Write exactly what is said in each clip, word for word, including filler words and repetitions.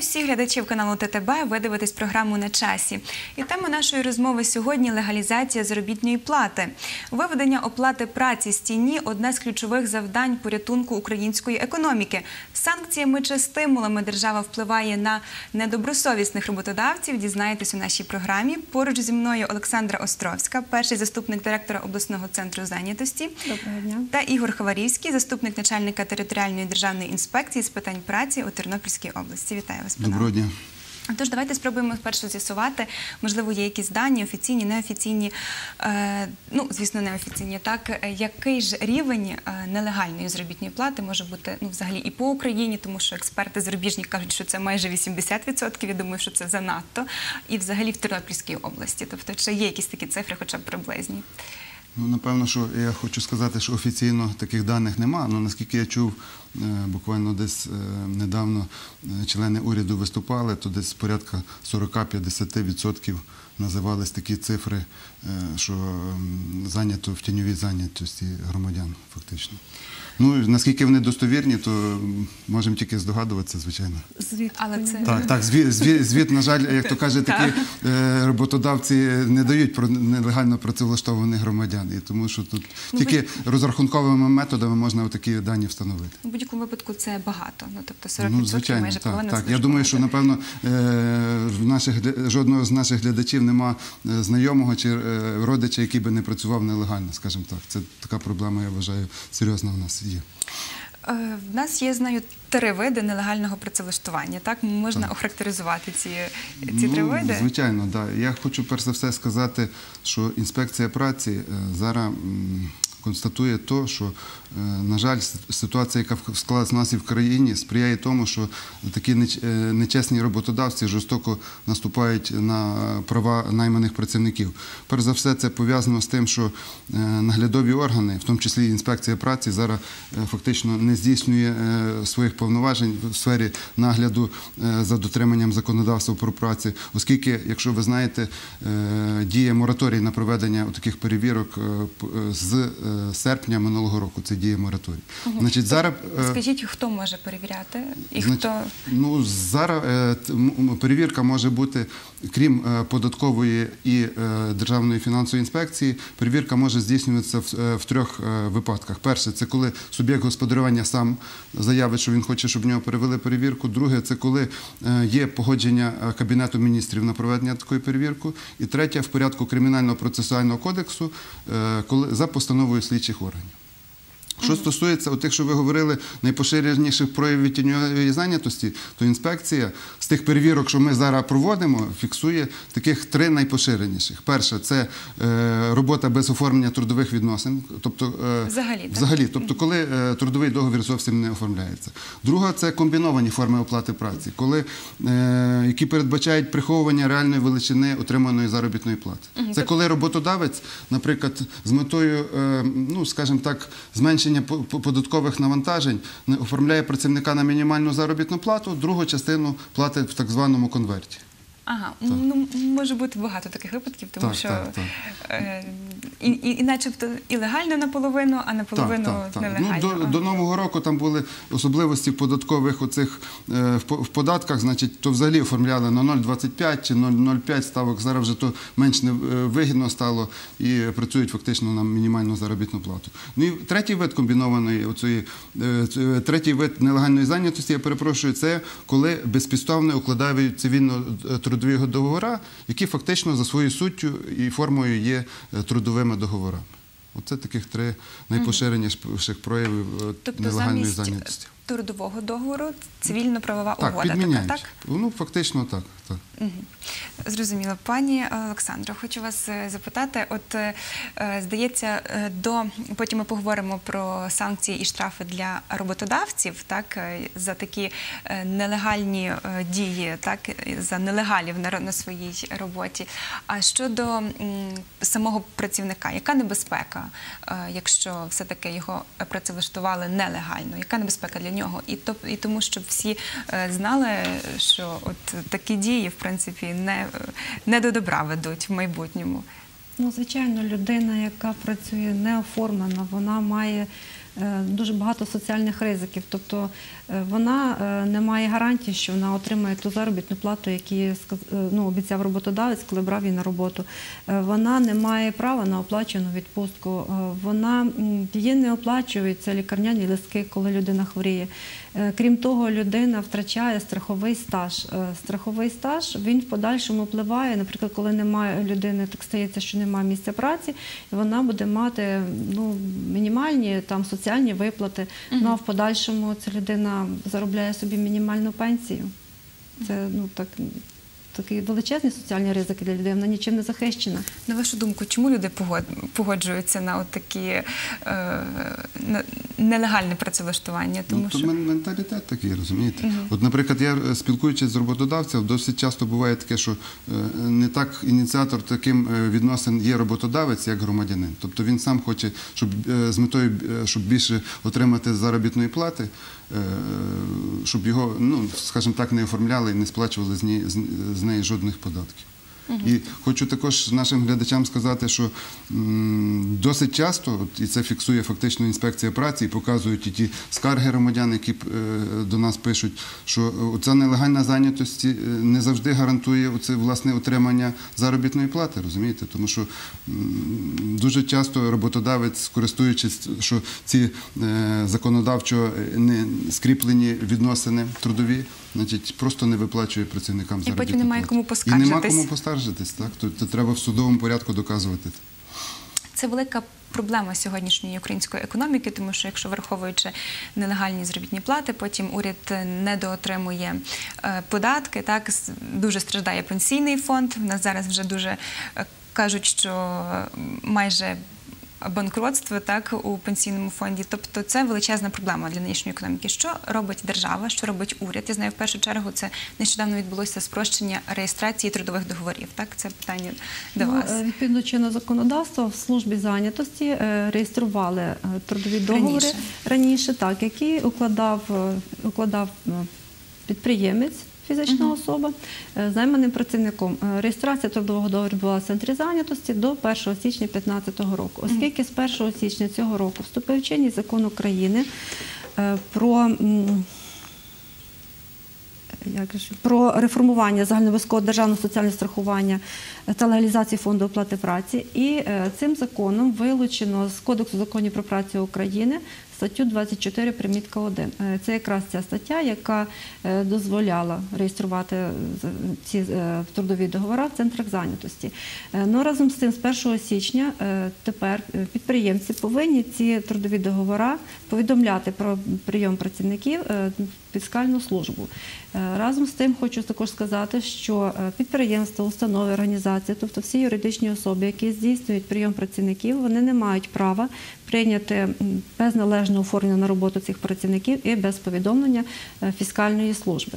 всіх глядачів каналу Т Т Б. Ви дивитесь програму «На часі». І тема нашої розмови сьогодні – легалізація заробітної плати. Виведення оплати праці з тіні – одне з ключових завдань порятунку української економіки. Санкціями чи стимулами держава впливає на недобросовісних роботодавців. Дізнаєтесь у нашій програмі. Поруч зі мною Олександра Островська, перший заступник директора обласного центру зайнятості. Доброго дня. Та Ігор Хаварівський, заступник начальника територіальної державної інспекції з питань праці у Тернопільській області. Вітаю вас, пане. Доброго дня. Тож, давайте спробуємо спершу з'ясувати, можливо, є якісь дані, офіційні, неофіційні, е, ну, звісно, неофіційні, так, який ж рівень е, нелегальної заробітної плати може бути, ну, взагалі і по Україні, тому що експерти зарубіжні кажуть, що це майже вісімдесят відсотків, я думаю, що це занадто, і взагалі в Тернопільській області, тобто, чи є якісь такі цифри, хоча б приблизні? Ну, напевно, що я хочу сказати, що офіційно таких даних немає, але наскільки я чув, буквально десь недавно члени уряду виступали, то десь порядка сорок-п'ятдесят відсотків називались такі цифри, що зайнято в тіньовій зайнятості громадян фактично. Ну, наскільки вони достовірні, то можемо тільки здогадуватися, звичайно. Звіт, але це... Так, так, звіт, звіт, звіт, на жаль, як то каже, такі е, роботодавці не дають про нелегально працевлаштованих громадян. І тому що тут ну, тільки будь... розрахунковими методами можна такі дані встановити. У будь-якому випадку це багато, ну, тобто сорок відсотків, ну, звичайно, майже так, половина. Так, я думаю, що, напевно, е, в наших, жодного з наших глядачів нема знайомого чи родича, який би не працював нелегально, скажімо так. Це така проблема, я вважаю, серйозна в нас є. В нас є, знаю, три види нелегального працевлаштування. Так? Можна так охарактеризувати ці, ці три ну, види? Звичайно, так. Да. Я хочу перш за все сказати, що інспекція праці зараз констатує те, що, на жаль, ситуація, яка склалась в нас і в країні, сприяє тому, що такі нечесні роботодавці жорстоко наступають на права найманих працівників. Перш за все, це пов'язано з тим, що наглядові органи, в тому числі інспекція праці, зараз фактично не здійснює своїх повноважень в сфері нагляду за дотриманням законодавства про працю, оскільки, якщо ви знаєте, діє мораторій на проведення таких перевірок з серпня минулого року, це діє мораторій. Угу. Значить, зараз... Скажіть, хто може перевіряти? І значить, хто... Ну, зараз перевірка може бути, крім податкової і Державної фінансової інспекції, перевірка може здійснюватися в, в трьох випадках. Перше, це коли суб'єкт господарювання сам заявить, що він хоче, щоб в нього перевели перевірку. Друге, це коли є погодження Кабінету міністрів на проведення такої перевірки. І третє, в порядку Кримінального процесуального кодексу, коли за постановою слідчих органів. Що стосується тих, що ви говорили, найпоширеніших проявів тіньової зайнятості, то інспекція з тих перевірок, що ми зараз проводимо, фіксує таких три найпоширеніших. Перше – це е, робота без оформлення трудових відносин, тобто, е, взагалі, взагалі, тобто коли е, трудовий договір зовсім не оформляється. Друга – це комбіновані форми оплати праці, коли, е, які передбачають приховування реальної величини отриманої заробітної плати. Це коли роботодавець, наприклад, з метою, е, ну, скажімо так, зменшення податкових навантажень оформляє працівника на мінімальну заробітну плату, другу частину платить в так званому конверті. Ага, так. Ну, може бути багато таких випадків, тому так, що так, так. Е, і, і, і начебто і легально наполовину, а наполовину так, так, так. нелегально. Ну, до, до Нового року там були особливості податкових оцих, е, в, в податках, значить, то взагалі оформляли на нуль цілих двадцять п'ять чи нуль цілих нуль п'ять ставок, зараз вже то менш невигідно стало і працюють фактично на мінімальну заробітну плату. Ну і третій вид комбінованої, оцієї, е, третій вид нелегальної зайнятості, я перепрошую, це коли безпідставно укладають цивільно трудові договори, які фактично за своєю суттю і формою є трудовими договорами. Оце таких три найпоширеніших проявів тобто, нелегальної замість зайнятості. Трудового договору цивільно-правова так, угода. Підміняють. Така, так? Ну, фактично так. так. Угу. Зрозуміло. Пані Олександро, хочу вас запитати, от, здається, до, потім ми поговоримо про санкції і штрафи для роботодавців, так, за такі нелегальні дії, так, за нелегалів на, на своїй роботі. А щодо м, самого працівника, яка небезпека, якщо все-таки його працевлаштували нелегально? Яка небезпека для нього? І, то, і тому, щоб всі знали, що от такі дії, в принципі, не, не до добра ведуть в майбутньому. Ну, звичайно, людина, яка працює неоформлено, вона має дуже багато соціальних ризиків. Тобто вона не має гарантії, що вона отримає ту заробітну плату, яку ну, обіцяв роботодавець, коли брав її на роботу. Вона не має права на оплачувану відпустку. Вона, її не оплачуються лікарняні листки, коли людина хворіє. Крім того, людина втрачає страховий стаж. Страховий стаж, він в подальшому впливає, наприклад, коли немає людини, так стається, що немає місця праці, і вона буде мати ну, мінімальні там, соціальні виплати, uh-huh. ну, а в подальшому ця людина заробляє собі мінімальну пенсію. Це, ну, так, такі величезні соціальні ризики для людей, вона нічим не захищена. На вашу думку, чому люди погоджуються на от такі е, на нелегальне працевлаштування? Тому ну, то що... менталітет такий, розумієте? Угу. От, наприклад, я спілкуючись з роботодавцем, досить часто буває таке, що не так ініціатор таким відносин є роботодавець, як громадянин. Тобто він сам хоче, щоб з метою, щоб більше отримати заробітної плати, щоб його, ну, скажімо так, не оформляли і не сплачували з неї, з неї жодних податків. Угу. І хочу також нашим глядачам сказати, що м, досить часто, от, і це фіксує фактично інспекція праці, і показують і ті скарги громадян, які е, до нас пишуть, що ця нелегальна зайнятість не завжди гарантує оце, власне, отримання заробітної плати, розумієте? Тому що м, дуже часто роботодавець, користуючись, що ці е, законодавчо не скріплені відносини трудові, значить, просто не виплачує працівникам заробітну плату. І потім немає кому поскаржитись. І немає кому поскаржитись, так? Тобто треба в судовому порядку доказувати. Це велика проблема сьогоднішньої української економіки, тому що якщо враховуючи нелегальні заробітні плати, потім уряд недоотримує податки, так, дуже страждає пенсійний фонд. У нас зараз вже дуже кажуть, що майже банкротство, так, у пенсійному фонді. Тобто це величезна проблема для нинішньої економіки. Що робить держава, що робить уряд? Я знаю, в першу чергу це нещодавно відбулося спрощення реєстрації трудових договорів. Так, це питання до ну, вас. Відповідно чинного законодавства в службі зайнятості реєстрували трудові договори раніше, раніше так, які укладав, укладав підприємець, фізична uh-huh. особа, займаним працівником. Реєстрація трудового договору відбувалася в центрі зайнятості до першого січня дві тисячі п'ятнадцятого року. Оскільки з першого січня цього року вступив в чинність закон України про, як же, про реформування загальнообов'язкового державного соціального страхування та легалізації фонду оплати праці, і цим законом вилучено з Кодексу законів про працю України статтю двадцять чотири примітка один. Це якраз ця стаття, яка дозволяла реєструвати ці трудові договори в центрах зайнятості. Но разом з тим, з першого січня тепер підприємці повинні ці трудові договори повідомляти про прийом працівників в фіскальну службу. Разом з тим хочу також сказати, що підприємства, установи, організації, тобто всі юридичні особи, які здійснюють прийом працівників, вони не мають права прийняти без належного оформлення на роботу цих працівників і без повідомлення фіскальної служби.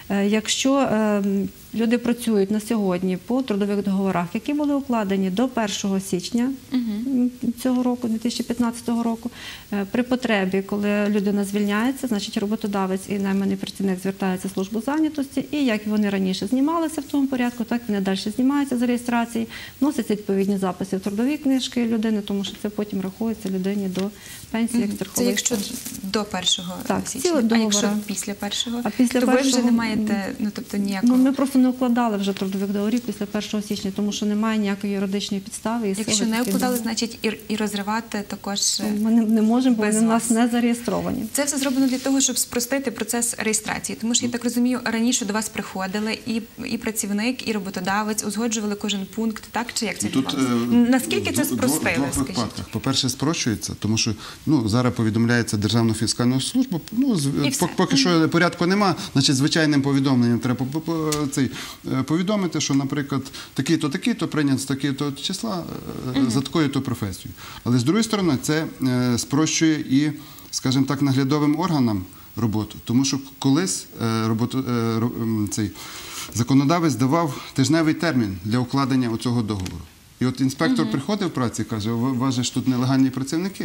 Якщо люди працюють на сьогодні по трудових договорах, які були укладені до першого січня угу. цього року, дві тисячі п'ятнадцятого року, при потребі, коли людина звільняється, значить роботодавець і найманий працівник звертаються в службу зайнятості, і як вони раніше знімалися в тому порядку, так вони далі знімаються з реєстрації, вносяться відповідні записи в трудові книжки людини, тому що це потім рахується людині до пенсії як страховий. Це якщо до першого так, січня, а якщо після першого, а після то першого, ви вже не маєте, ну, тобто ніякого... Ну, ми просто не укладали вже трудових договорів після першого січня, тому що немає ніякої юридичної підстави. І якщо не укладали, значить і, і розривати також ми не, не можемо, бо вони в нас не зареєстровані. Це все зроблено для того, щоб спростити процес реєстрації, тому що, я так розумію, раніше до вас приходили і, і працівник, і роботодавець, узгоджували кожен пункт, так? Чи як це відбувалося? Наскільки це спростило, скажіть? По-перше, спрощується, тому що ну, зараз повідомляється Державну фіскальну службу, ну, поки що порядку нема, значить, звичайним повідомленням треба цей, повідомити, що, наприклад, такий-то, такий-то прийнят з такого-то числа uh-huh. за такою-то професією. Але, з другої сторони, це е, спрощує і, скажімо так, наглядовим органам роботу. Тому що колись е, роботу, е, цей, законодавець давав тижневий термін для укладення оцього договору. І от інспектор uh-huh. приходив в праці і каже, у вас же ж тут нелегальні працівники.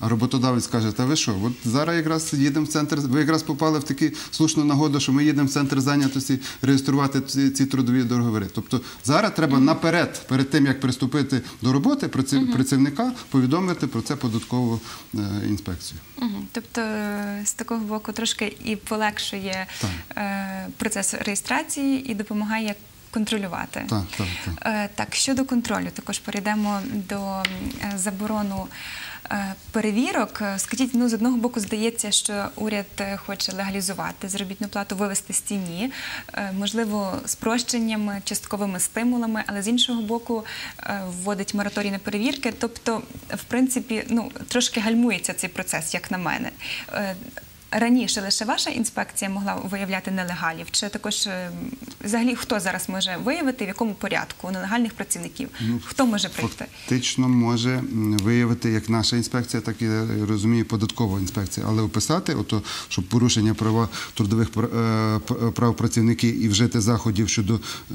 А роботодавець каже, та ви що, от зараз якраз їдемо в центр, ви якраз попали в таку слушну нагоду, що ми їдемо в центр зайнятості реєструвати ці, ці трудові договори. Тобто зараз треба наперед, перед тим, як приступити до роботи, працівника повідомити про це податкову е, інспекцію. Угу. Тобто е, з такого боку трошки і полегшує е, процес реєстрації і допомагає контролювати. Так, так, так. Е, так, щодо контролю, також перейдемо до е, заборону е, перевірок. Скажіть, ну, з одного боку, здається, що уряд хоче легалізувати заробітну плату, вивести з тіні, е, можливо, спрощеннями, частковими стимулами, але з іншого боку, е, вводить мораторій на перевірки. Тобто, в принципі, ну, трошки гальмується цей процес, як на мене. Е, Раніше лише ваша інспекція могла виявляти нелегалів? Чи також, взагалі, хто зараз може виявити, в якому порядку нелегальних працівників? Ну, хто може прийти? Фактично може виявити як наша інспекція, так і, я розумію, податкова інспекція. Але описати, ото, щоб порушення права трудових прав працівників і вжити заходів щодо,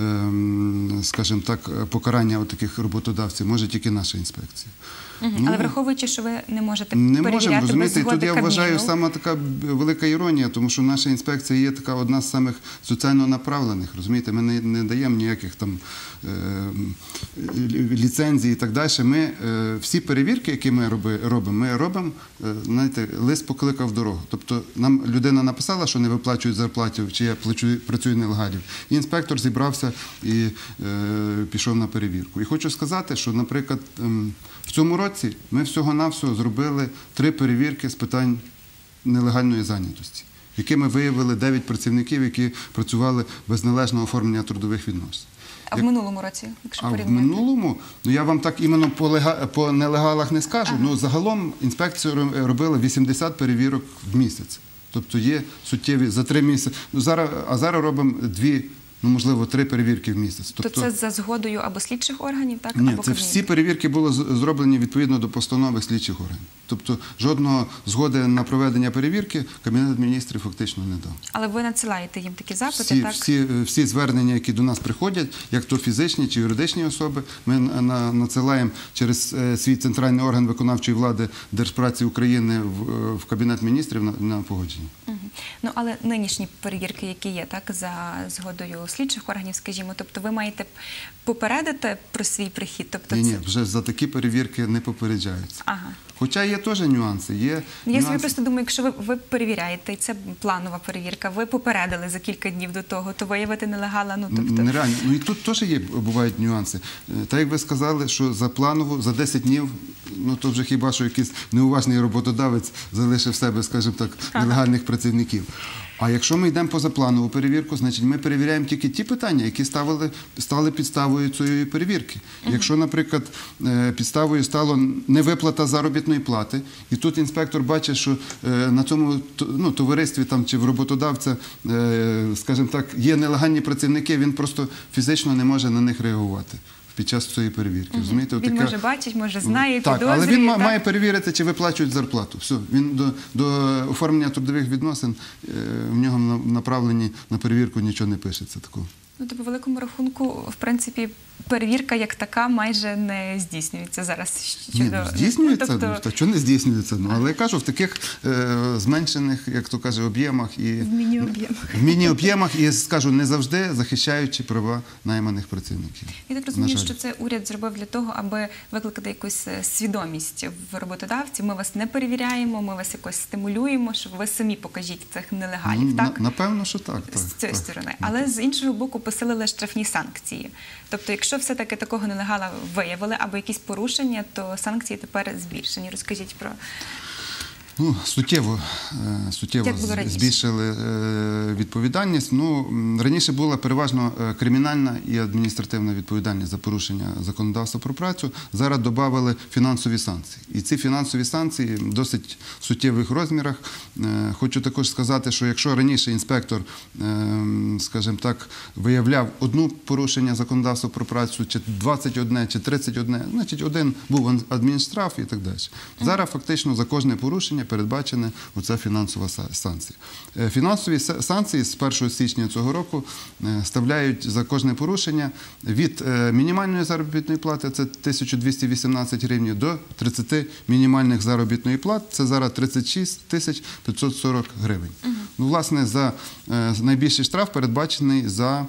скажімо так, покарання таких роботодавців, може тільки наша інспекція. Угу. Ну, але враховуючи, що ви не можете не перевіряти можемо, розумієте, без згоди тут я Кабміну. вважаю саме така велика іронія, тому що наша інспекція є така одна з самих соціально направлених, розумієте, ми не, не даємо ніяких там е, ліцензій і так далі. Ми е, всі перевірки, які ми роби, робимо, ми робимо, е, знаєте, лист покликав дорогу. Тобто нам людина написала, що не виплачують зарплату, чи я плачу, працюю нелегалів. І інспектор зібрався і е, пішов на перевірку. І хочу сказати, що, наприклад, е, в цьому році ми всього-навсього зробили три перевірки з питань нелегальної зайнятості, якими виявили дев'ять працівників, які працювали без належного оформлення трудових відносин. А в минулому році, якщо А в порівняти? минулому, ну я вам так іменно по, лега, по нелегалах не скажу, ага. Ну загалом інспекція робила вісімдесят перевірок в місяць. Тобто є суттєві за три місяці. Ну, зараз, а зараз робимо дві, ну, можливо, три перевірки в місяць. Тобто, То це за згодою або слідчих органів, так? Ні, або це всі перевірки були зроблені відповідно до постанови слідчих органів. Тобто жодного згоди на проведення перевірки Кабінет міністрів фактично не дав. Але ви надсилаєте їм такі запити, всі, так? Всі, всі звернення, які до нас приходять, як то фізичні чи юридичні особи, ми надсилаємо через свій центральний орган виконавчої влади Держпраці України в, в Кабінет міністрів на, на погодження. Угу. Ну, але нинішні перевірки, які є, так, за згодою слідчих органів, скажімо, тобто ви маєте попередити про свій прихід? Тобто ні, це... ні, вже за такі перевірки не попереджаються. Ага. Хоча є теж нюанси. Є Я нюанси. собі просто думаю, якщо ви, ви перевіряєте, і це планова перевірка, ви попередили за кілька днів до того, то виявити нелегала, ну тобто... Нереально. Ну і тут теж є, бувають нюанси. Так як ви сказали, що за планову, за десять днів, ну то вже хіба що якийсь неуважний роботодавець залишив в себе, скажімо так, нелегальних працівників. А якщо ми йдемо позапланову перевірку, значить ми перевіряємо тільки ті питання, які ставили, стали підставою цієї перевірки. Uh-huh. Якщо, наприклад, підставою стало невиплата заробітної плати, і тут інспектор бачить, що на цьому, ну, товаристві там, чи в роботодавця, скажімо так, є нелегальні працівники, він просто фізично не може на них реагувати під час цієї перевірки. Угу. Він така... може бачить, може знає, так, підозрює. Але він так? має перевірити, чи виплачують зарплату. Все, він до, до оформлення трудових відносин, е, в нього направлені на перевірку нічого не пишеться такого. Ну, то по великому рахунку, в принципі, перевірка як така майже не здійснюється зараз. Щодо... Ні, ну, здійснюється, ну, тобто... ну, та чого не здійснюється? Ну, але я кажу, в таких е, зменшених, як то каже, об'ємах і в міні-об'ємах. В міні-об'ємах і, скажу, не завжди захищаючи права найманих працівників. Я так розумію, що це уряд зробив для того, аби викликати якусь свідомість в роботодавців. Ми вас не перевіряємо, ми вас якось стимулюємо, щоб ви самі покажіть цих нелегалів, ну, так? На, напевно, що так. так з цієї так, сторони. так. Але з іншого боку посилили штрафні санкції. Тобто, якщо все-таки такого нелегала виявили або якісь порушення, то санкції тепер збільшені. Розкажіть про... Ну, суттєво, суттєво збільшили відповідальність. Ну, раніше була переважно кримінальна і адміністративна відповідальність за порушення законодавства про працю. Зараз додали фінансові санкції. І ці фінансові санкції в досить суттєвих розмірах. Хочу також сказати, що якщо раніше інспектор, скажімо так, виявляв одну порушення законодавства про працю, чи двадцять одне, чи тридцять одне, значить один був адмінштраф і так далі. Зараз фактично за кожне порушення передбачена оця фінансова санкція. Фінансові санкції з першого січня цього року ставляють за кожне порушення від мінімальної заробітної плати, це тисяча двісті вісімнадцять гривень, до тридцяти мінімальних заробітної плат, це зараз тридцять шість тисяч п'ятсот сорок гривень. Угу. Ну, власне, за найбільший штраф передбачений за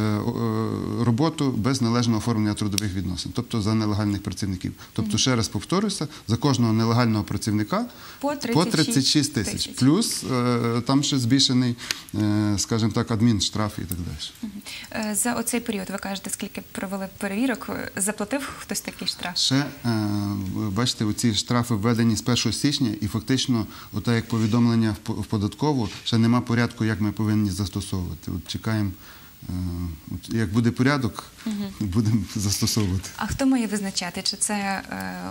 роботу без належного оформлення трудових відносин, тобто за нелегальних працівників. Тобто, ще раз повторюся, за кожного нелегального працівника по тридцять шість тисяч. Плюс там ще збільшений, скажімо так, адмінштраф і так далі. За оцей період, ви кажете, скільки провели перевірок, заплатив хтось такий штраф? Ще, бачите, оці штрафи введені з першого січня і фактично, отак як повідомлення в податкову, ще нема порядку, як ми повинні застосовувати. От чекаємо, як буде порядок, угу. будемо застосовувати. А хто має визначати, чи це е,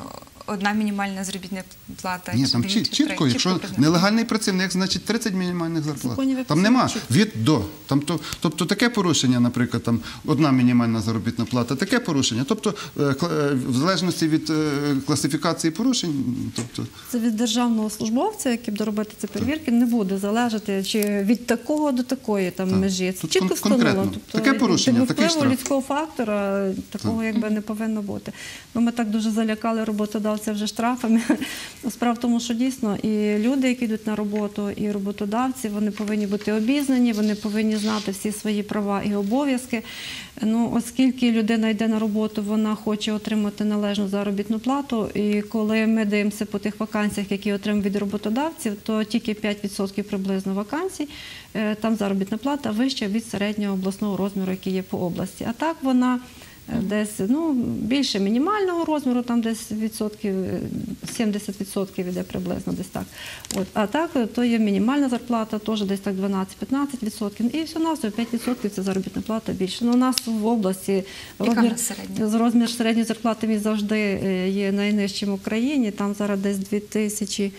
одна мінімальна заробітна плата? Ні, чи там дві, чітко, чи чітко, якщо нелегальний працівник, значить тридцять мінімальних зарплат. Там нема від до. Там, то, тобто таке порушення, наприклад, там одна мінімальна заробітна плата, таке порушення. Тобто в залежності від класифікації порушень. Тобто... Це від державного службовця, який буде робити ці перевірки, не буде залежати чи від такого до такої там, межі. Це чітко встановлено. Тобто, таке порушення, такий штраф. Людського фактора такого якби не повинно бути. Ну, ми так дуже залякали роботодавця вже штрафами. Справа в тому, що дійсно і люди, які йдуть на роботу, і роботодавці, вони повинні бути обізнані, вони повинні знати всі свої права і обов'язки. Ну, оскільки людина йде на роботу, вона хоче отримати належну заробітну плату, і коли ми дивимося по тих вакансіях, які отримують від роботодавців, то тільки п'ять відсотків приблизно вакансій, там заробітна плата вища від середнього обласного розміру, який є по області. А так вона десь ну, більше мінімального розміру, там десь відсотків, сімдесят відсотків іде приблизно десь так. От. А так, то є мінімальна зарплата, теж десь так дванадцять-п'ятнадцять відсотків. І всього нас п'ять відсотків це заробітна плата більше. Ну, у нас в області розмір, розмір середньої зарплати він завжди є найнижчим в Україні, там зараз десь дві тисячі,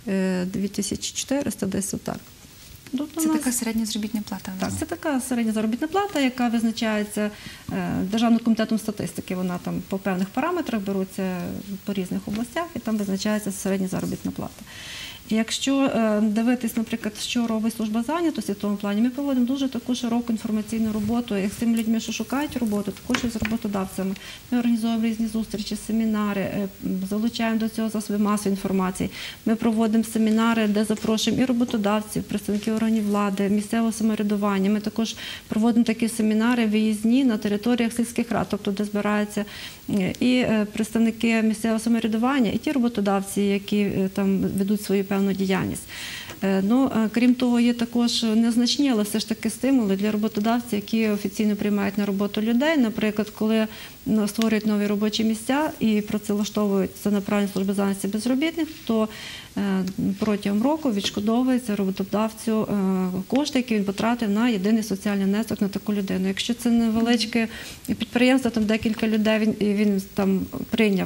дві тисячі чотириста, десь отак. Тобто це нас... така середня заробітна плата? Так, це така середня заробітна плата, яка визначається Державним комітетом статистики. Вона там по певних параметрах беруться по різних областях і там визначається середня заробітна плата. Якщо дивитись, наприклад, що робить служба зайнятості в тому плані, ми проводимо дуже таку широку інформаційну роботу, як з тими людьми, що шукають роботу, також і з роботодавцями. Ми організовуємо різні зустрічі, семінари, залучаємо до цього засоби масової інформації. Ми проводимо семінари, де запрошуємо і роботодавців, представників органів влади, місцевого самоврядування. Ми також проводимо такі семінари виїзні на територіях сільських рад, тобто де збираються і представники місцевого самоврядування, і ті роботодавці, які там ведуть свою певну діяльність. Ну, крім того, є також незначні, але все ж таки стимули для роботодавців, які офіційно приймають на роботу людей. Наприклад, коли створюють нові робочі місця і працевлаштовують за направлення служби зайнятості безробітних, то протягом року відшкодовується роботодавцю кошти, які він потратив на єдиний соціальний внесок на таку людину. Якщо це невеличке підприємство, там декілька людей, він, він там прийняв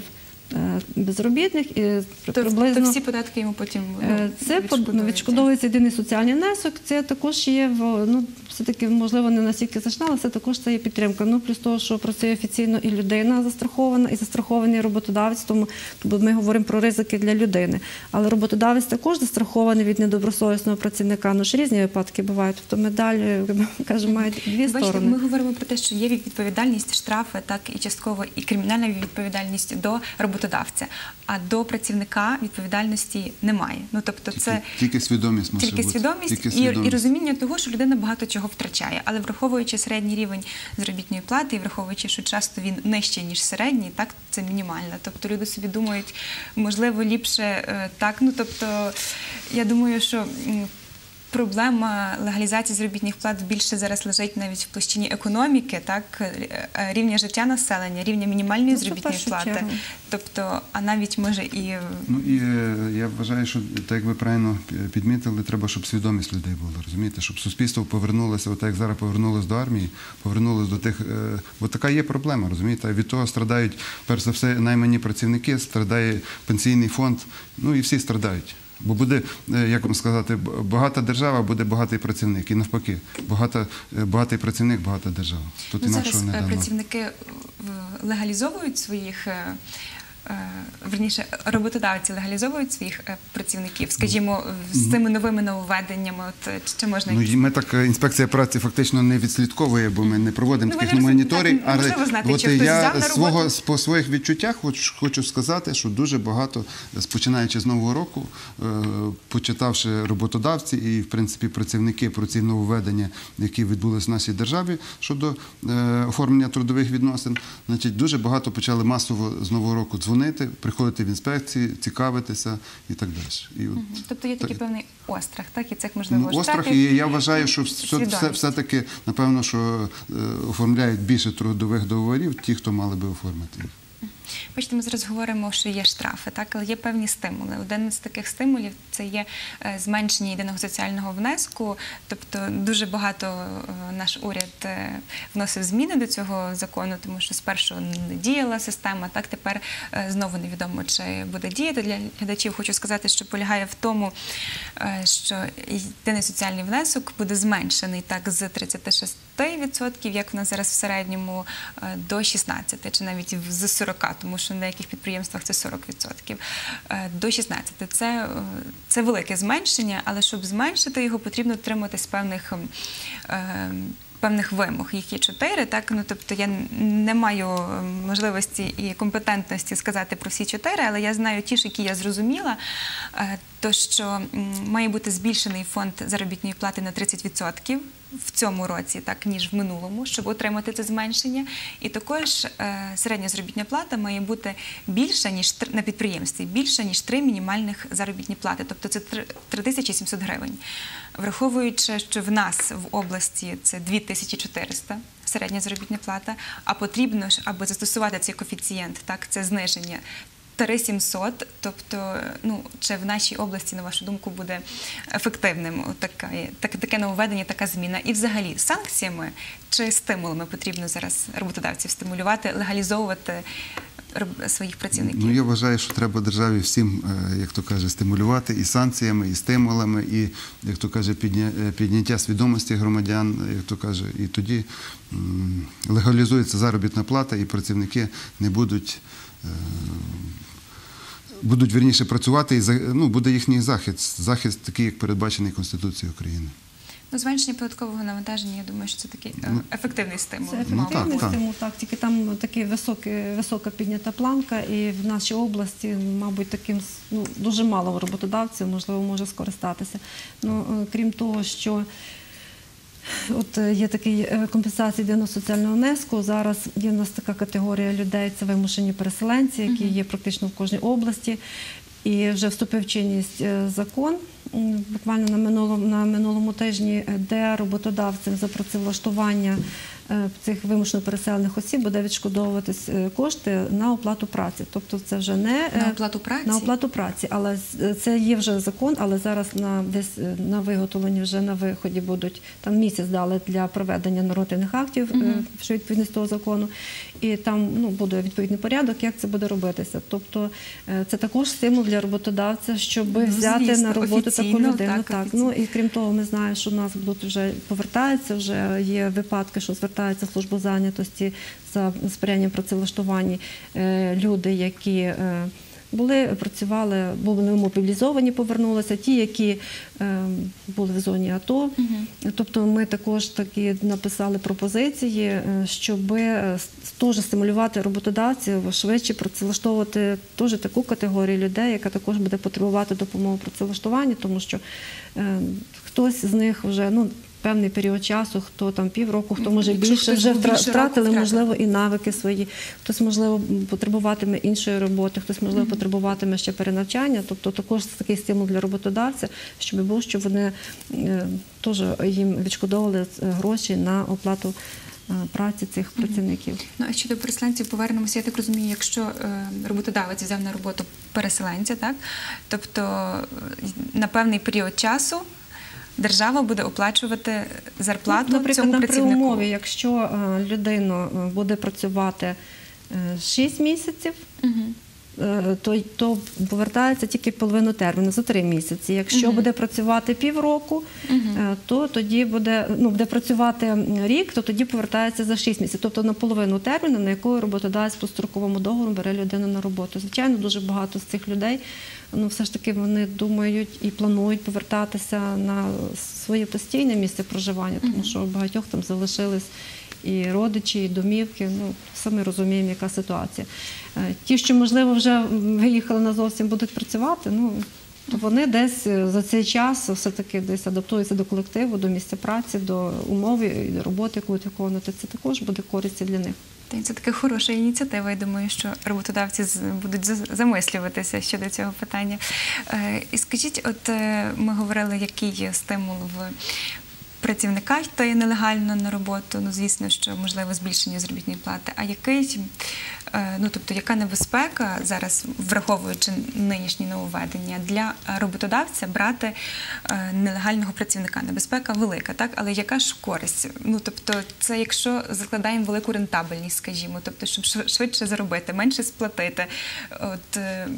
безробітних і то, приблизно... То всі податки йому потім це відшкодовується єдиний соціальний внесок, це також є, ну, все-таки, можливо, не настільки значна, але це також це є підтримка. Ну, плюс того, що працює офіційно і людина застрахована, і застрахований роботодавець, тому ми говоримо про ризики для людини. Але роботодавець також застрахований від недобросовісного працівника. Ну, ж різні випадки бувають. Тобто медаль, кажемо, має дві Бачите, сторони. Ми говоримо про те, що є відповідальність, штрафи, так і частково і кримінальна відповідальність до роботодавця, а до працівника відповідальності немає. Ну, тобто тільки, це тільки свідомість може тільки бути. Свідомість, тільки і, свідомість і розуміння того, що людина багато чого втрачає. Але враховуючи середній рівень заробітної плати і враховуючи, що часто він нижчий, ніж середній, так, це мінімально. Тобто люди собі думають, можливо, ліпше так. Ну, тобто, я думаю, що проблема легалізації заробітних плат більше зараз лежить навіть в площині економіки, так, рівня життя населення, рівня мінімальної ну, заробітної плати. Чергу. Тобто, а навіть може і... Ну і я вважаю, що, так як ви правильно підмітили, треба, щоб свідомість людей була, розумієте, щоб суспільство повернулося, от як зараз повернулося до армії, повернулося до тих, бо така є проблема, розумієте, від того страдають, перш за все, наймані працівники, страдає пенсійний фонд, ну і всі страдають. Бо буде, як вам сказати, багата держава, буде багатий працівник. І навпаки, багата, багатий працівник, багата держава. Тут ну, зараз не працівники легалізовують своїх верніше, роботодавці легалізовують своїх е, працівників, скажімо, з цими новими нововведеннями, от е, чи можна Ну, якісь- і ми так, е, інспекція праці фактично не відслідковує, бо ми не проводимо Ну, ви таких не моніторів. розумієте, неможливо знати, от чи хтось я взяв на свого, роботу. по своїх відчуттях хочу, хочу сказати, що дуже багато, е, починаючи з Нового року, е, почитавши роботодавці і, в принципі, працівники про ці нововведення, які відбулись в нашій державі щодо е, оформлення трудових відносин, значить, дуже багато почали масово з Нового року дзвонити, приходити в інспекції, цікавитися і так далі. І от, Мгм. Тобто є такий так- певний острах, так? І цих, можливо, Ну, острах, штрафів, і я вважаю, що все, свідомість. все, все-таки, напевно, що е, оформляють більше трудових договорів ті, хто мали би оформити їх. Бачите, ми зараз говоримо, що є штрафи, так, але є певні стимули. Один з таких стимулів це є е, зменшення єдиного соціального внеску. Тобто дуже багато е, наш уряд е, вносив зміни до цього закону, тому що спершу не діяла система, так тепер е, знову невідомо, чи буде діяти. Для глядачів хочу сказати, що полягає в тому, е, що єдиний соціальний внесок буде зменшений так з тридцяти шести відсотків, як в нас зараз в середньому, е, до шістнадцяти, чи навіть з сорока, тому що на деяких підприємствах це сорок відсотків, е, до шістнадцяти. Це, е, це велике зменшення, але щоб зменшити його, потрібно дотримуватись певних е, певних вимог. Їх є чотири, так? Ну, тобто я не маю е, можливості і компетентності сказати про всі чотири, але я знаю ті ж, які я зрозуміла, е, то що м, має бути збільшений фонд заробітної плати на тридцять відсотків в цьому році, так, ніж в минулому, щоб отримати це зменшення. І також е, середня заробітна плата має бути більша, ніж тр- на підприємстві, більша, ніж три мінімальних заробітні плати. Тобто це три тисячі сімсот гривень. Враховуючи, що в нас в області це дві тисячі чотириста середня заробітна плата, а потрібно ж, аби застосувати цей коефіцієнт, так, це зниження, три тисячі сімсот, тобто, ну, чи в нашій області, на вашу думку, буде ефективним таке, таке, таке нововведення, така зміна? І взагалі санкціями чи стимулами потрібно зараз роботодавців стимулювати, легалізовувати роб- своїх працівників? Ну, я вважаю, що треба державі всім, е, як то каже, стимулювати і санкціями, і стимулами, і, як то каже, підня- підняття свідомості громадян, як то каже, і тоді м, легалізується заробітна плата, і працівники не будуть е, будуть вірніше працювати, і за- ну, буде їхній захист, захист такий, як передбачений Конституцією України. Ну, зменшення податкового навантаження, я думаю, що це такий е, Ну, ефективний стимул. Це Ну, ефективний так, так. стимул, так, тільки там такі високі, висока піднята планка, і в нашій області, мабуть, таким ну, дуже мало роботодавців, можливо, може скористатися. Ну, е, крім того, що от е, є такий е, компенсація єдиного соціального внеску. Зараз є в нас така категорія людей, це вимушені переселенці, які є практично в кожній області. І вже вступив в чинність е, закон м, буквально на минулому, на минулому тижні, е, де роботодавцям за працевлаштування е, цих вимушено переселених осіб буде відшкодовуватись е, кошти на оплату праці. Тобто це вже не е, На оплату праці? на оплату праці, але з- е, це є вже закон, але зараз на десь е, на виготовленні вже на виході будуть там місяць дали для проведення нормативних актів, е, що відповідність того закону, і там ну буде відповідний порядок, як це буде робитися. Тобто е, це також стимул для роботодавця, щоб Ну, взяти звісно, на роботу таку офіційно, людину. так, Так, офіційно. ну і крім того, ми знаємо, що в нас будуть вже повертаються. Вже є випадки, що звертаються в службу зайнятості за сприянням працевлаштуванні е, люди, які е, були, працювали, були мобілізовані, повернулися, ті, які е, були в зоні АТО. Тобто ми також такі написали пропозиції, е, щоб е, с- теж стимулювати роботодавців, швидше працевлаштовувати теж таку категорію людей, яка також буде потребувати допомоги працевлаштуванні, тому що е, хтось з них вже, ну, певний період часу, хто там півроку, хто може Якщо більше, хтось вже був втра- більше року втратили, втратив. можливо, і навики свої, хтось, можливо, потребуватиме іншої роботи, хтось, можливо, потребуватиме ще перенавчання. Тобто також такий стимул для роботодавця, щоб був, щоб вони е, теж їм відшкодовували е, гроші на оплату е, праці цих працівників. Ну, а щодо переселенців повернемося, я так розумію, якщо е, роботодавець взяв на роботу переселенця, так, тобто е, на певний період часу держава буде оплачувати зарплату Наприклад, цьому на при працівнику. умові, якщо е, людина е, буде працювати е, шість місяців, Мгм. е, то, то повертається тільки половину терміну, за три місяці. Якщо Мгм. буде працювати півроку, Мгм. е, то тоді буде, ну, буде працювати рік, то тоді повертається за шість місяців. Тобто на половину терміну, на якої роботодавець по строковому договору бере людину на роботу. Звичайно, дуже багато з цих людей, ну, все ж таки вони думають і планують повертатися на своє постійне місце проживання, тому що у багатьох там залишились і родичі, і домівки. Ну, самі розуміємо, яка ситуація. Е, Ті, що, можливо, вже виїхали назовсім, будуть працювати, ну, то вони десь за цей час все-таки десь адаптуються до колективу, до місця праці, до умов і до роботи, яку будуть виконувати. Це також буде користі для них. Та й це така хороша ініціатива. Я думаю, що роботодавці з- будуть за- замислюватися щодо цього питання. Е, І скажіть, от е, ми говорили, який є стимул в працівника йти нелегально на роботу. Ну, звісно, що можливо збільшення заробітної плати. А який, е, ну тобто, яка небезпека зараз, враховуючи нинішні нововведення, для роботодавця брати е, нелегального працівника? Небезпека велика, так? Але яка ж користь? Ну, тобто, це якщо закладаємо велику рентабельність, скажімо, тобто, щоб шв- швидше заробити, менше сплатити. От, е,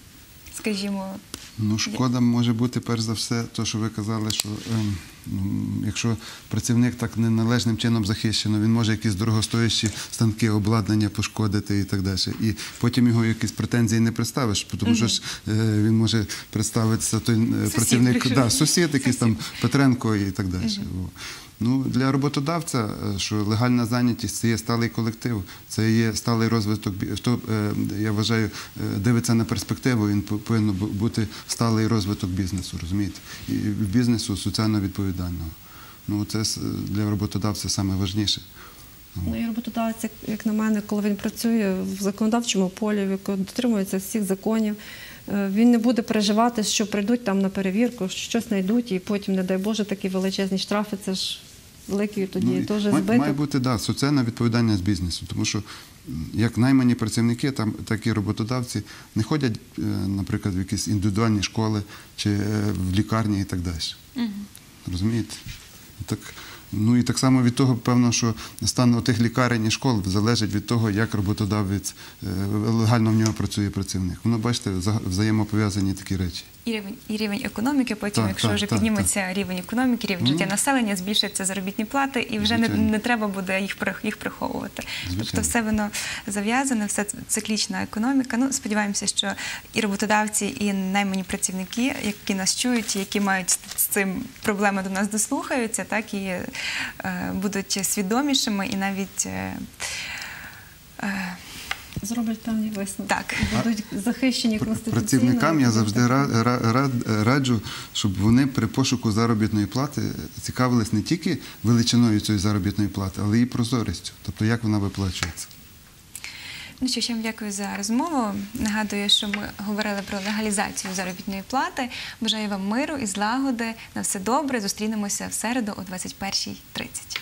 скажімо, Ну, шкода може бути, перш за все, то, що ви казали, що ем, м, якщо працівник так неналежним чином захищено, він може якісь дорогостоящі станки, обладнання пошкодити і так далі. І потім його якісь претензії не представиш, тому що ж, е, він може представитися той е, працівник, прийшов. да, сусід, якийсь там Петренко і так далі. О. Ну, для роботодавця, е, що легальна зайнятість – це є сталий колектив, це є сталий розвиток. бі- Хто, е, я вважаю, е, дивиться на перспективу, він по- повинен бу- бути сталий розвиток бізнесу, розумієте? І бізнесу соціально відповідального. Ну, це с- для роботодавця саме важніше. Ну і роботодавець, як- як на мене, коли він працює в законодавчому полі, в якому дотримується всіх законів, е, він не буде переживати, що прийдуть там на перевірку, що щось знайдуть, і потім, не дай Боже, такі величезні штрафи, це ж великий тоді Ну, і теж має, збиток. має бути, да, соціальна відповідальність бізнесу, тому що м, як наймані працівники, там, так і роботодавці не ходять, е, наприклад, в якісь індивідуальні школи чи е, в лікарні і так далі. Розумієте? Так, ну і так само від того, певно, що стан тих лікарень і школ залежить від того, як роботодавець, е, легально в нього працює працівник. Воно, бачите, вза- взаємопов'язані такі речі. і рівень, і рівень економіки, потім, Так, якщо так, вже так, підніметься рівень економіки, рівень Ну, життя населення, збільшаться заробітні плати, і вже не, звичайно. не треба буде їх, прих- їх приховувати. Звичайно. Тобто все воно зав'язане, все ц- циклічна економіка. Ну, сподіваємося, що і роботодавці, і наймані працівники, які нас чують, які мають з з цим проблеми, до нас дослухаються, так, і е, будуть свідомішими, і навіть е, е, Зроблять певні висновки. так. Будуть захищені конституційно. Працівникам я завжди ра- ра- ра- раджу, щоб вони при пошуку заробітної плати цікавились не тільки величиною цієї заробітної плати, але і прозорістю, тобто як вона виплачується. Ну що, ще вам дякую за розмову. Нагадую, що ми говорили про легалізацію заробітної плати. Бажаю вам миру і злагоди. На все добре. Зустрінемося в середу о двадцять першій тридцять.